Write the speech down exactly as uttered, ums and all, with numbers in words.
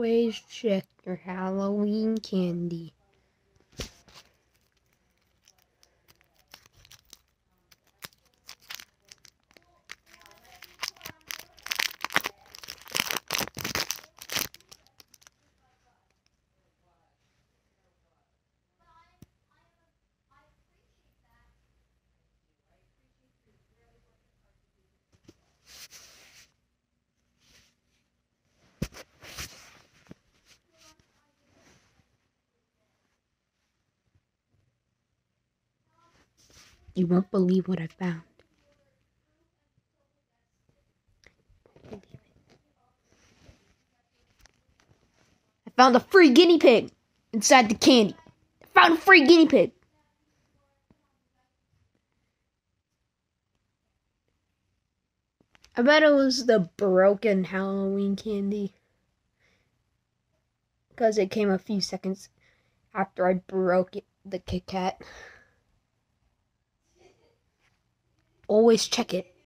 Always check your Halloween candy. You won't believe what I found. I found a free guinea pig inside the candy. I found a free guinea pig. I bet it was the broken Halloween candy. Because it came a few seconds after I broke it, the Kit Kat. Always check it.